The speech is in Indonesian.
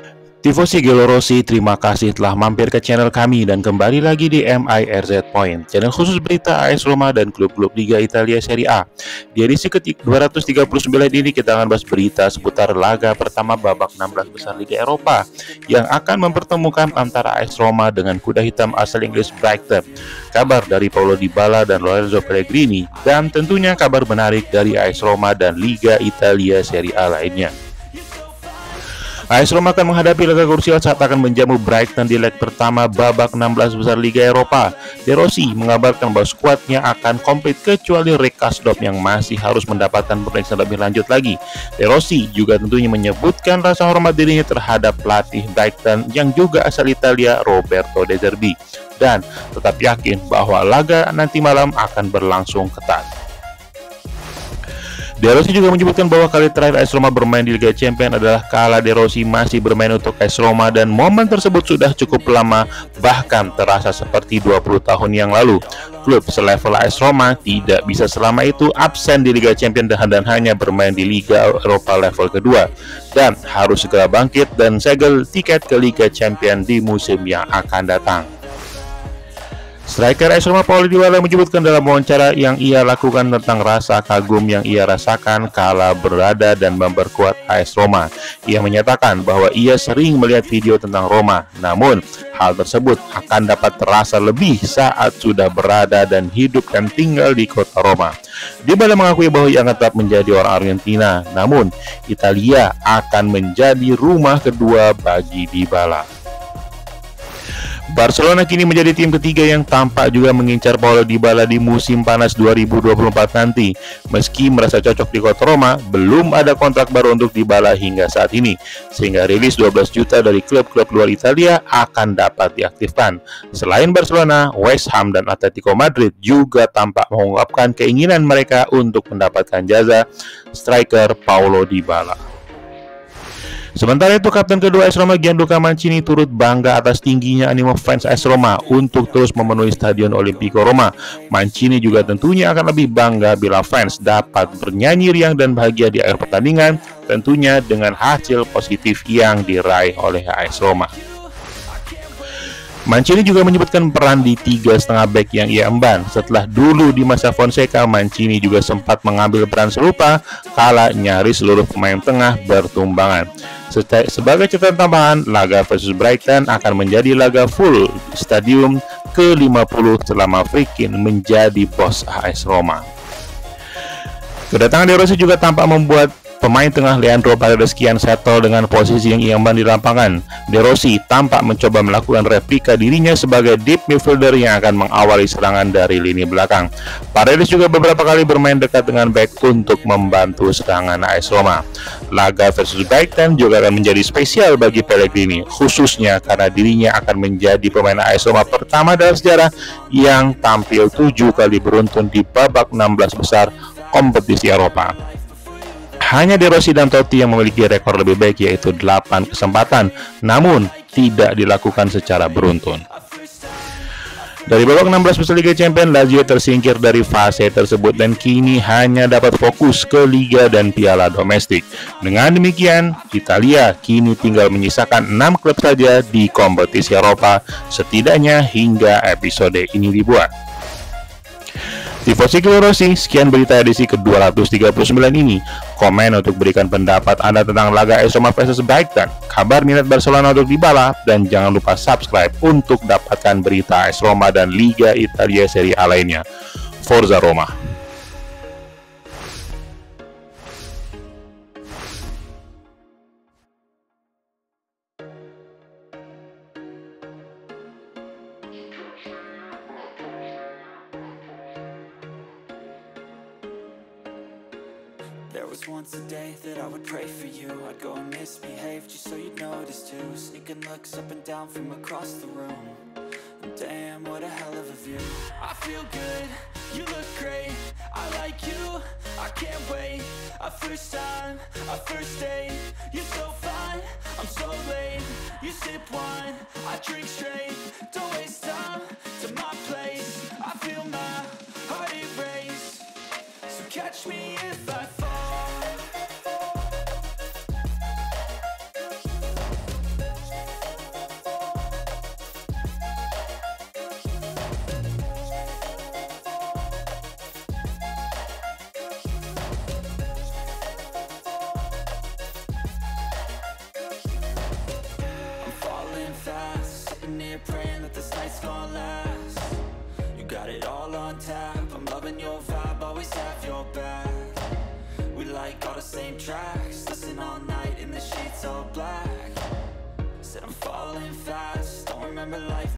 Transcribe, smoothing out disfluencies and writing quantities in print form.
Tifosi Gelo Rossi, terima kasih telah mampir ke channel kami dan kembali lagi di MIRZ Point, channel khusus berita AS Roma dan klub-klub Liga Italia Serie A. Di edisi ke-239 ini kita akan bahas berita seputar laga pertama babak 16 besar Liga Eropa yang akan mempertemukan antara AS Roma dengan kuda hitam asal Inggris Brighton. Kabar dari Paulo Dybala dan Lorenzo Pellegrini, dan tentunya kabar menarik dari AS Roma dan Liga Italia Serie A lainnya. AS Roma akan menghadapi laga krusial saat akan menjamu Brighton di leg pertama babak 16 besar Liga Eropa. De Rossi mengabarkan bahwa skuadnya akan komplit kecuali Rick Kasdorp yang masih harus mendapatkan pemeriksaan lebih lanjut lagi. De Rossi juga tentunya menyebutkan rasa hormat dirinya terhadap pelatih Brighton yang juga asal Italia, Roberto De Zerbi, dan tetap yakin bahwa laga nanti malam akan berlangsung ketat. De Rossi juga menyebutkan bahwa kali terakhir AS Roma bermain di Liga Champions adalah kala De Rossi masih bermain untuk AS Roma, dan momen tersebut sudah cukup lama, bahkan terasa seperti 20 tahun yang lalu. Klub selevel AS Roma tidak bisa selama itu absen di Liga Champions dan hanya bermain di Liga Eropa level kedua, dan harus segera bangkit dan segel tiket ke Liga Champions di musim yang akan datang. Striker AS Roma Paulo Dybala menyebutkan dalam wawancara yang ia lakukan tentang rasa kagum yang ia rasakan kala berada dan memperkuat AS Roma. Ia menyatakan bahwa ia sering melihat video tentang Roma, namun hal tersebut akan dapat terasa lebih saat sudah berada dan hidup dan tinggal di kota Roma. Dybala mengakui bahwa ia akan tetap menjadi orang Argentina, namun Italia akan menjadi rumah kedua bagi Dybala. Barcelona kini menjadi tim ketiga yang tampak juga mengincar Paulo Dybala di musim panas 2024 nanti. Meski merasa cocok di kota Roma, belum ada kontrak baru untuk Dybala hingga saat ini, sehingga rilis 12 juta dari klub-klub luar Italia akan dapat diaktifkan. Selain Barcelona, West Ham dan Atletico Madrid juga tampak mengungkapkan keinginan mereka untuk mendapatkan jasa striker Paulo Dybala. Sementara itu, kapten kedua AS Roma Gianluca Mancini turut bangga atas tingginya animo fans AS Roma untuk terus memenuhi Stadion Olimpico Roma. Mancini juga tentunya akan lebih bangga bila fans dapat bernyanyi riang dan bahagia di akhir pertandingan, tentunya dengan hasil positif yang diraih oleh AS Roma. Mancini juga menyebutkan peran di 3,5 back yang ia emban. Setelah dulu di masa Fonseca, Mancini juga sempat mengambil peran serupa kala nyaris seluruh pemain tengah bertumbangan. Sebagai catatan tambahan, laga versus Brighton akan menjadi laga full stadium ke-50 selama Friedkin menjadi bos AS Roma. Kedatangan De Rossi juga tampak membuat pemain tengah Leandro Paredes kian settle dengan posisi yang ia emban di lapangan. De Rossi tampak mencoba melakukan replika dirinya sebagai deep midfielder yang akan mengawali serangan dari lini belakang. Paredes juga beberapa kali bermain dekat dengan back untuk membantu serangan AS Roma. Laga versus Brighton juga akan menjadi spesial bagi Pellegrini, khususnya karena dirinya akan menjadi pemain AS Roma pertama dalam sejarah yang tampil 7 kali beruntun di babak 16 besar kompetisi Eropa. Hanya De Rossi dan Totti yang memiliki rekor lebih baik, yaitu 8 kesempatan, namun tidak dilakukan secara beruntun. Dari babak 16 besar Liga Champions, Lazio tersingkir dari fase tersebut dan kini hanya dapat fokus ke Liga dan piala domestik. Dengan demikian, Italia kini tinggal menyisakan 6 klub saja di kompetisi Eropa, setidaknya hingga episode ini dibuat. Tifosi Gelo Rossi, sekian berita edisi ke-239 ini. Komen untuk berikan pendapat Anda tentang laga AS Roma vs Brighton, kabar minat Barcelona untuk Dybala, dan jangan lupa subscribe untuk dapatkan berita AS Roma dan Liga Italia Serie A lainnya. Forza Roma! There was once a day that I would pray for you. I'd go and misbehave just so you'd notice too. Sneaking looks up and down from across the room. And damn, what a hell of a view. I feel good, you look great. I like you, I can't wait. A first time, a first date. You're so fine, I'm so late. You sip wine, I drink straight. Don't waste time to my place. I feel my heart erase. So catch me if I fall. on tap. I'm loving your vibe, always have your back. We like all the same tracks, listen all night in the sheets all black. Said I'm falling fast, don't remember life